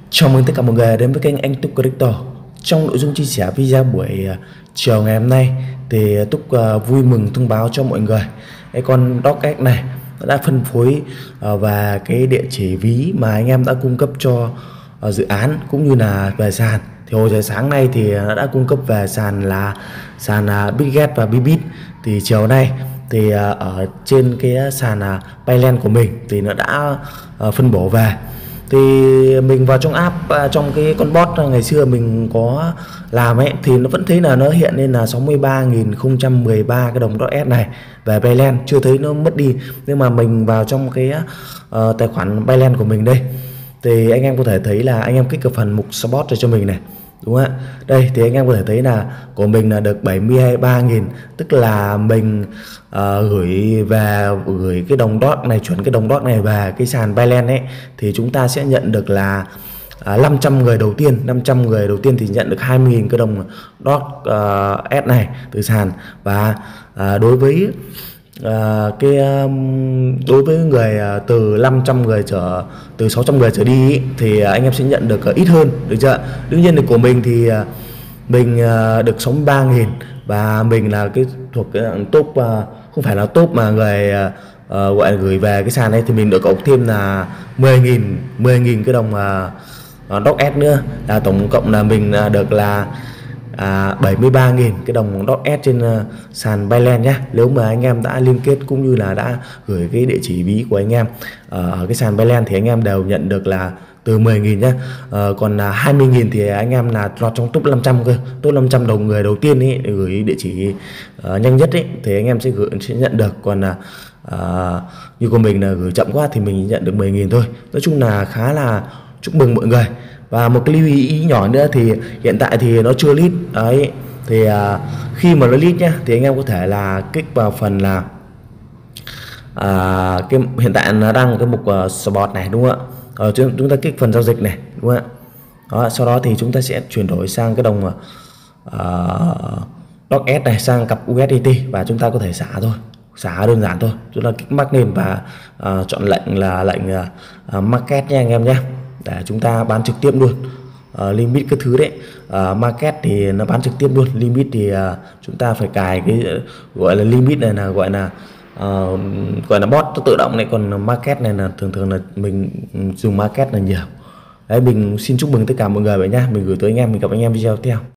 Chào mừng tất cả mọi người đến với kênh Anh Túc Crypto. Trong nội dung chia sẻ video buổi chiều ngày hôm nay thì Túc vui mừng thông báo cho mọi người cái con DocX này nó đã phân phối và cái địa chỉ ví mà anh em đã cung cấp cho dự án cũng như là về sàn. Thì hồi giờ sáng nay thì nó đã cung cấp về sàn là sàn Bitget và Bybit. Thì chiều nay thì ở trên cái sàn Binance của mình thì nó đã phân bổ về. Thì mình vào trong app, trong cái con bot ngày xưa mình có làm ấy, thì nó vẫn thấy là nó hiện lên là 63.013 cái đồng .s này về Binance, chưa thấy nó mất đi. Nhưng mà mình vào trong cái tài khoản Binance của mình đây thì anh em có thể thấy là anh em kích vào phần mục spot cho mình này, đúng không ạ? Đây thì anh em có thể thấy là của mình là được 73.000, tức là mình gửi cái đồng DOT này, chuyển cái đồng DOT này về cái sàn Binance ấy, thì chúng ta sẽ nhận được là 500 người đầu tiên. 500 người đầu tiên thì nhận được 20.000 cái đồng DOT S này từ sàn. Và đối với đối với người từ 500 người từ 600 người trở đi ý, thì anh em sẽ nhận được ít hơn, được chưa? Đương nhiên thì của mình thì mình được 63.000 và mình là cái thuộc cái top, không phải là top mà người gọi là gửi về cái sàn này, thì mình được cộng thêm là 10.000 cái đồng DOT S nữa, là tổng cộng là mình được là 73.000 cái đồng DOT S trên sàn Binance nhé. Nếu mà anh em đã liên kết cũng như là đã gửi cái địa chỉ ví của anh em ở cái sàn Binance thì anh em đều nhận được là từ 10.000 nhé. Còn 20.000 thì anh em là lọt trong top 500 cơ, top 500 đồng người đầu tiên ấy, gửi địa chỉ nhanh nhất ấy, thì anh em sẽ nhận được. Còn như của mình là gửi chậm quá thì mình nhận được 10.000 thôi. Nói chung là khá là chúc mừng mọi người. Và một cái lưu ý nhỏ nữa thì hiện tại thì nó chưa list đấy, thì khi mà nó list nhá thì anh em có thể là kích vào phần là cái hiện tại nó đang cái mục spot này, đúng không ạ? Chúng ta kích phần giao dịch này, đúng không ạ? Đó, sau đó thì chúng ta sẽ chuyển đổi sang cái đồng DOT S này sang cặp USDT và chúng ta có thể xả thôi, xả đơn giản thôi. Chúng ta kích mark lên và chọn lệnh là lệnh market nha anh em nhé, để chúng ta bán trực tiếp luôn. Limit cái thứ đấy, market thì nó bán trực tiếp luôn, limit thì chúng ta phải cài cái gọi là limit này, là gọi là bot nó tự động này, còn market này là thường là mình dùng market là nhiều đấy. Mình xin chúc mừng tất cả mọi người vậy nhá, mình gửi tới anh em, mình gặp anh em video tiếp theo.